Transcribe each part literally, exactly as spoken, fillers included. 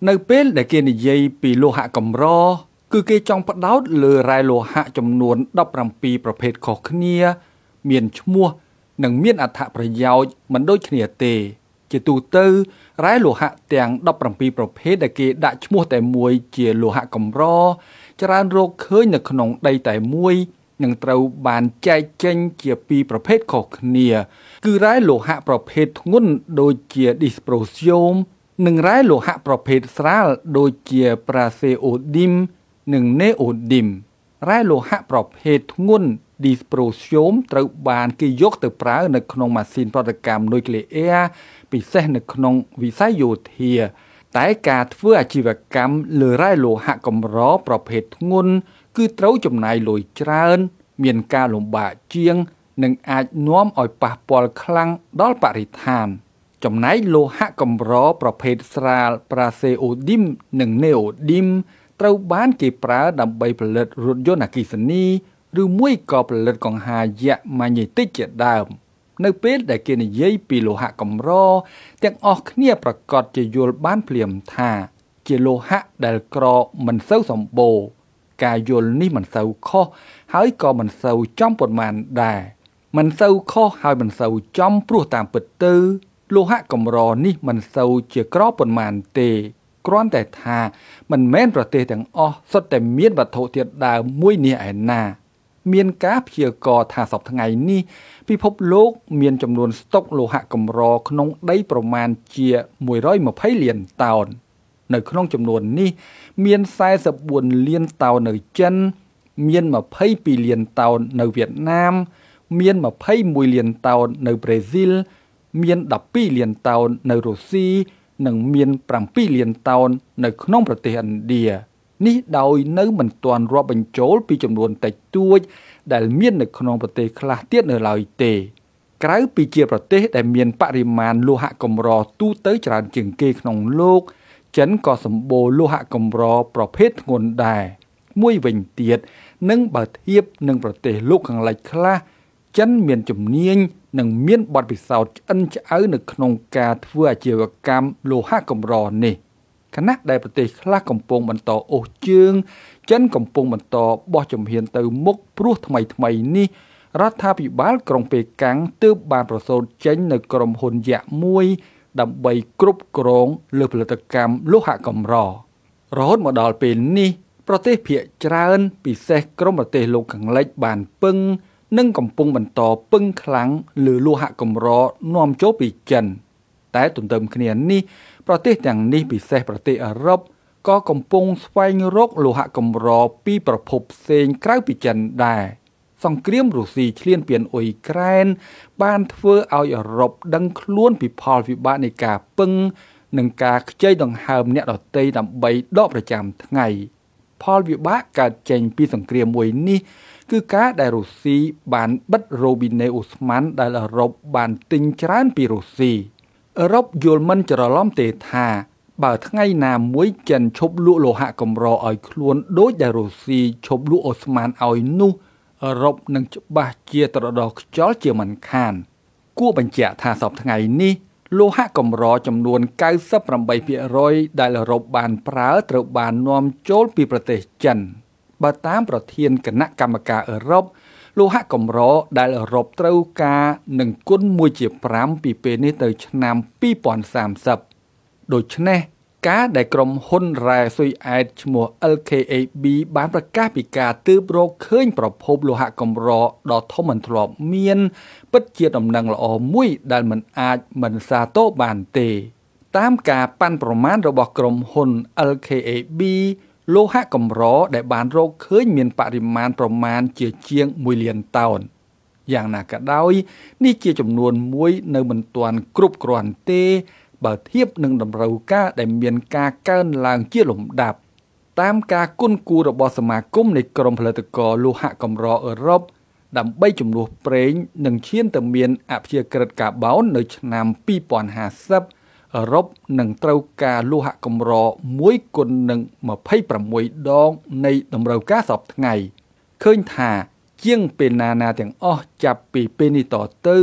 នៅពេលដែលគេនិយាយពីលោហៈកម្រគឺគេចង់ផ្ដោតលើរ៉ែលោហៈចំនួនដប់ប្រាំពីរប្រភេទខុសគ្នាមានឈ្មោះនិងមានអត្ថប្រយោជន៍មិនដូចគ្នាទេជាទូទៅរ៉ែលោហៈទាំងដប់ប្រាំពីរប្រភេទដែលគេដាក់ឈ្មោះតែមួយជាលោហៈកម្រច្រើនរកឃើញនៅក្នុងដីតែមួយនឹងត្រូវបានចែកចេញជាពីរប្រភេទខុសគ្នាគឺរ៉ែលោហៈប្រភេទធ្ងន់ដូចជា Dysprosium និងរ៉ែលោហៈប្រភេទស្រាលដូចជា Praseodymium និង Neodymium រ៉ែលោហៈប្រភេទធ្ងន់ Dysprosium ត្រូវបានគេយកទៅប្រើនៅក្នុងម៉ាស៊ីនប្រតិកម្មនុយក្លេអ៊ែរពិសេសនៅក្នុងវិស័យយោធាតែការធ្វើអាជីវកម្មលើរ៉ែលោហៈកម្រប្រភេទធ្ងន់គឺត្រូវចំណាយលុយច្រើនមានការលំបាកជាងនិងអាចនាំឲ្យប៉ះពាល់ខ្លាំងដល់បរិស្ថានចំណែកលោហៈកម្រប្រភេទស្រាល Praseodymium និង Neodymium ត្រូវបានគេប្រើដើម្បីផលិតរថយន្តអគ្គិសនីឬមួយក៏ផលិតកង្ហារយក្សម៉ាញេទិកជាដើមនៅពេលដែលគេនិយាយពីលោហៈកម្រទាំងអស់គ្នាប្រកាសជាយល់បានភ្លាមថាជាលោហៈដែលក្រមិនសូវសម្បូរការយល់នេះមិនសូវខុសហើយក៏មិនសូវចំប៉ុន្មានដែរមិនសូវខុសហើយមិនសូវចំព្រោះតាមពិតទៅលោហៈកម្រនេះមិនសូវជាក្រប៉ុន្មានទេគ្រាន់តែថាមិនមែនប្រទេសទាំងអស់សុទ្ធតែមានវត្ថុធាតុដើមមួយនេះឯណាមានការព្យាករណ៍ថាសប្តាហ៍ថ្ងៃនេះពិភពលោកមានចំនួនស្តុកលោហៈកម្រក្នុងដីប្រមាណជាមួយរយម្ភៃលានតោននៅក្នុងចំនួននេះមានសែសិបបួនលានតោននៅចិនមានម្ភៃពីរលានតោននៅវៀតណាមមានម្ភៃមួយលានតោននៅប្រេស៊ីលមានដប់ពីរលានតោននៅរុស្ស៊ីនិងមានប្រាំពីរលានតោននៅក្នុងប្រទេសឥណ្ឌានេះដោយនៅមិនទាន់រាប់បញ្ចូលពីចំនួនតិចតួចដែលមាននៅក្នុងប្រទេសខ្លះទៀតនៅឡើយទេក្រៅពីជាប្រទេសដែលមានបរិមាណលោហៈកម្រទូទៅច្រើនជាងគេក្នុងលោកចិនក៏សម្បូរលោហៈកម្រប្រភេទធ្ងន់ដែរមួយវិញទៀតនឹងបើធៀបនឹងប្រទេសលោកខាងលិចខ្លះចិនមានជំនាញនិងមានបទពិសោធន៍ឆ្អិនឆ្អៅនៅក្នុងការធ្វើអាជីវកម្មលោហៈកម្រនេះខណៈដែលប្រទេសខ្លះកំពុងបន្តអូសជើងចិនកំពុងបន្តបោះជំហានទៅមុខព្រោះថ្មីថ្មីនេះរដ្ឋាភិបាលក្រុងប៉េកាំងទើបបានប្រសូតចេញនៅក្រុមហ៊ុនយក្សមួយដើម្បីគ្រប់គ្រងលើផលិតកម្មលោហៈកម្ររហូតមកដល់ពេលនេះប្រទេសភាគច្រើនពិសេសក្រុមប្រទេសលោកខាងលិចបានពឹងនិងកំពុងបន្តពឹងខ្លាំងលើលោហៈកម្រនាំចូលពីចិនតែទន្ទឹមគ្នានេះប្រទេសទាំងនេះពិសេសប្រទេសអឺរ៉ុបក៏កំពុងស្វែងរកលោហៈកម្រពីប្រភពផ្សេងក្រៅពីចិនដែរសង្គ្រាមរុស្ស៊ីឈ្លានពានអ៊ុយក្រែនបានធ្វើឲ្យអឺរ៉ុបដឹងខ្លួនពីផលវិបាកនៃការពឹងនិងការខ្ចីដង្ហើមអ្នកដទៃដើម្បីដកប្រចាំថ្ងៃផលវិបាកកើតចេញពីសង្គ្រាមមួយនេះគឺការដែលរុស្ស៊ីបានបិទរ៉ូប៊ីណេអូស្ម៉ាន់ដែលអឺរ៉ុបបានទិញច្រើនពីរុស្ស៊ីអឺរ៉ុបយល់មិនច្រឡំទេថាបើថ្ងៃណាមួយចិនឈប់លក់លោហៈកម្រឲ្យខ្លួនដូចដែលរុស្ស៊ីឈប់លក់អូស្ម៉ានឲ្យនោះអឺរ៉ុបនឹងច្បាស់ជាត្រដោះខ្យល់ជាមិនខានគួរបញ្ជាក់ថាសប្តាហ៍ថ្ងៃនេះលោហៈកម្រចំនួនកៅសិបប្រាំបីភាគរយដែលអឺរ៉ុបបានប្រើត្រូវបាននាំចូលពីប្រទេសចិនបើតាមប្រធានគណៈកម្មការអឺរ៉ុបលោហៈកម្រដែលអឺរ៉ុបត្រូវការនឹងគុណមួយជាប្រាំពីពេលនេះទៅឆ្នាំពីរពាន់សាមសិបដូច្នេះការដែលក្រុមហ៊ុនរ៉ែស៊ុយអែតឈ្មោះ អិល ខេ អេ ប៊ី បានប្រកាសពីការទើបរកឃើញប្រភពលោហៈកម្រដ៏ធំមិនធ្លាប់មានពិតជាដំណឹងល្អមួយដែលមិនអាចមិនសាទរបានទេតាមការប៉ាន់ប្រមាណរបស់ក្រុមហ៊ុន អិល ខេ អេ ប៊ី លោហៈកម្រដែលបានរកឃើញមានបរិមាណប្រមាណជាជាងមួយលានតោនយ៉ាងណាក៏ដោយនេះជាចំនួនមួយនៅមិនទាន់គ្រប់គ្រាន់ទេបើធៀបនឹងតម្រូវការដែលមានការកើនឡើងជាលំដាប់តាមការគន់គូររបស់សមាគមនៃក្រុមផលិតករលោហៈកម្រអឺរ៉ុបដើម្បីជំនួសប្រេងនិងឈានទៅមានអព្យាក្រឹតកាបូននៅឆ្នាំពីរពាន់ហាសិបអឺរ៉ុបនឹងត្រូវការលោហៈកម្រមួយគុណនឹងម្ភៃប្រាំមួយដងនៃតម្រូវការសពថ្ងៃឃើញថាជាងពេលណាណាទាំងអស់ចាប់ពីពេលនេះតទៅ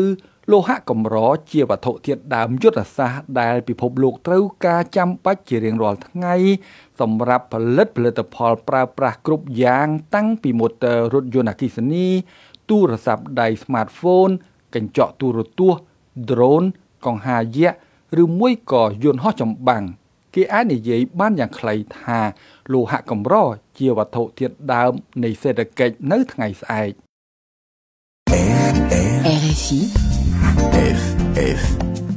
โลหะกำรอเจียวัตถุเทียดดามยุทธศาสตร์ได้พิภพโลกเต้ากาจำปัจเจริญรอลทั้งไงสำหรับผลิตผลิตภัณฑ์ปราปรากรุบยางตั้งปีมอเตอร์รถยนต์อัคคีนีตู้โทรศัพท์ไดสมาร์ทโฟนกันเจาะตู้รถตัวโดรนกองหาเยะหรือมวยก่อยนต์ห่อจำบังที่อาในยัยบ้านอย่างใครทาโลหะกำรอเจียวัตถุเทียดดามในเศรษฐกิจในทั้งไงสาย R F I F F